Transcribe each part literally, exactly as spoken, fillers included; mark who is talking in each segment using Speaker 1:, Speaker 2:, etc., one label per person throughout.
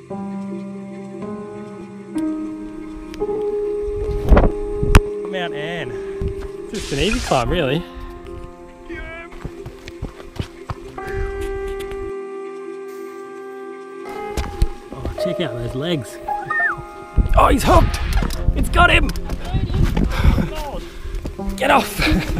Speaker 1: Mount Anne. It's just an easy climb, really. Oh, check out those legs. Oh, he's hooked! It's got him! Get off!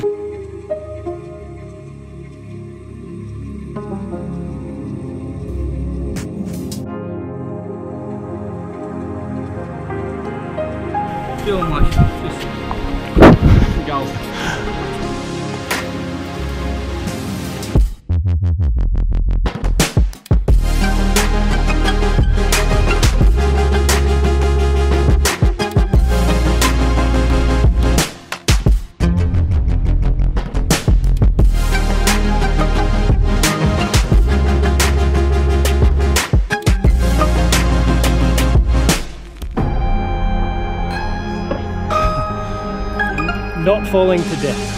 Speaker 2: Feeling like just go.
Speaker 1: Not falling to death.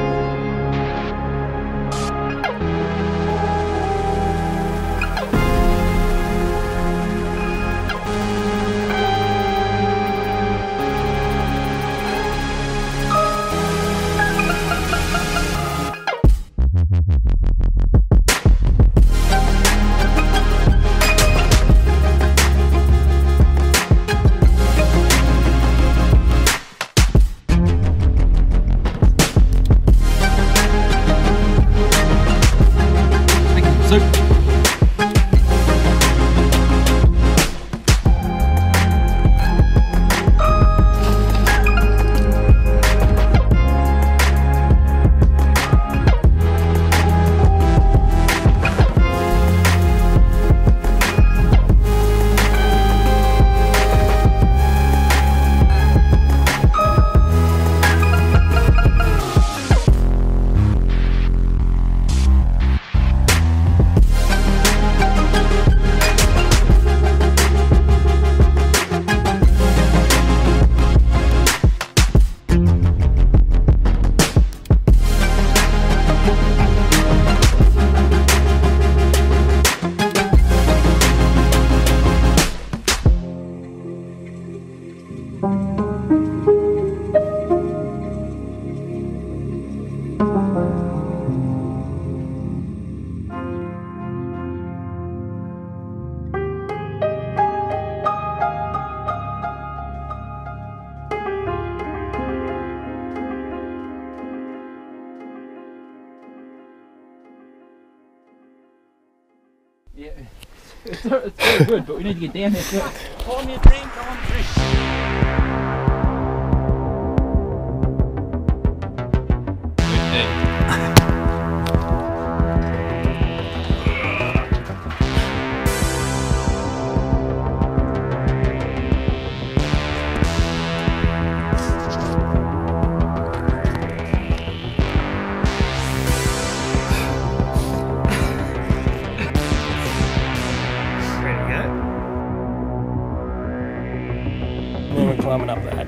Speaker 2: Yeah, it's, it's very good, but we need to get down there first.
Speaker 1: Call me a team, come on, Then we're climbing up that.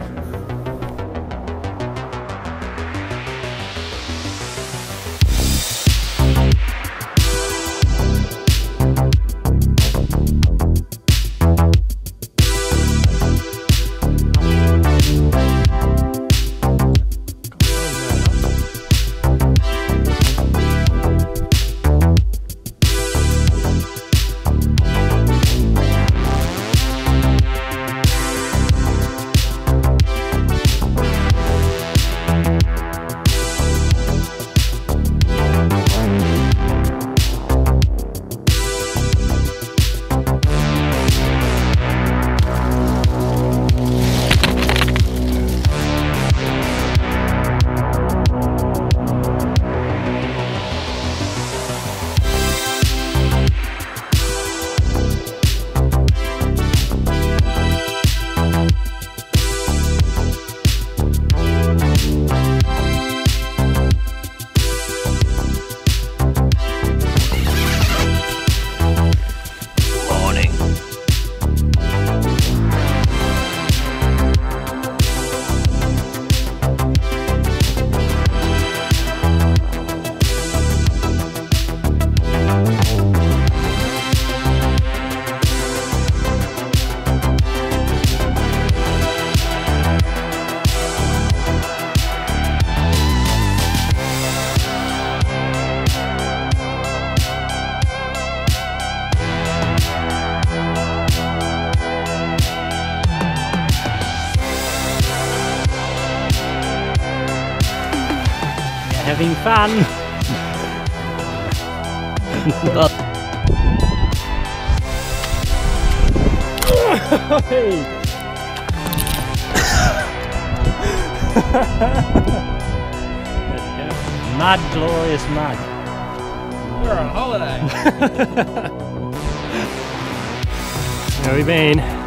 Speaker 1: Having fun. Hey. Mud, glorious mud.
Speaker 2: We're on holiday.
Speaker 1: Where have we been?